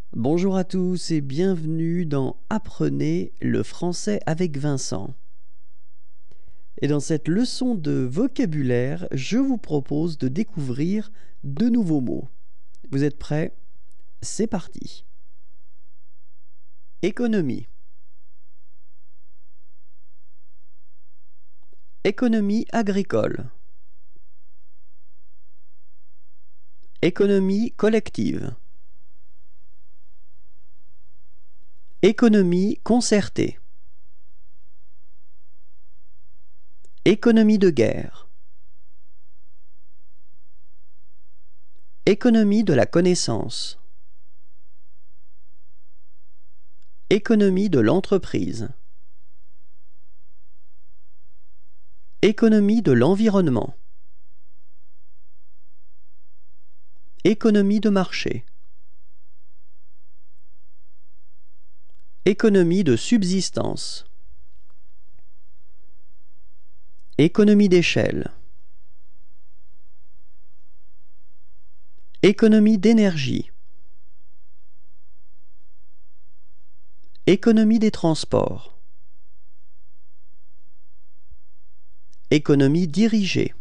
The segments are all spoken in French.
Bonjour à tous et bienvenue dans Apprenez le français avec Vincent. Et dans cette leçon de vocabulaire, je vous propose de découvrir de nouveaux mots. Vous êtes prêts? C'est parti. Économie. Économie agricole. Économie collective. Économie concertée. Économie de guerre. Économie de la connaissance. Économie de l'entreprise. Économie de l'environnement. Économie de marché. Économie de subsistance. Économie d'échelle. Économie d'énergie. Économie des transports. Économie dirigée.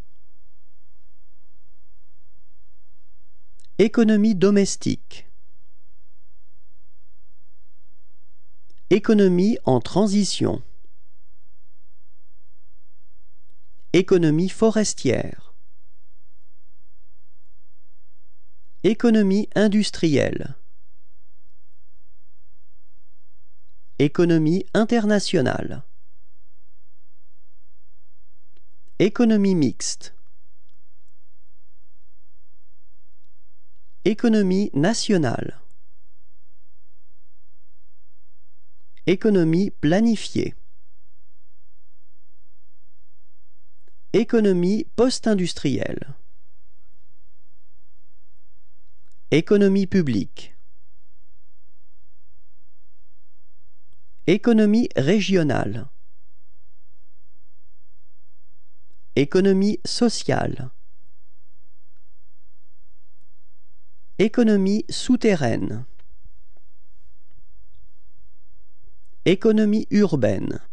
Économie domestique. Économie en transition. Économie forestière. Économie industrielle. Économie internationale. Économie mixte. Économie nationale. Économie planifiée. Économie post-industrielle. Économie publique. Économie régionale. Économie sociale. Économie souterraine. Économie urbaine.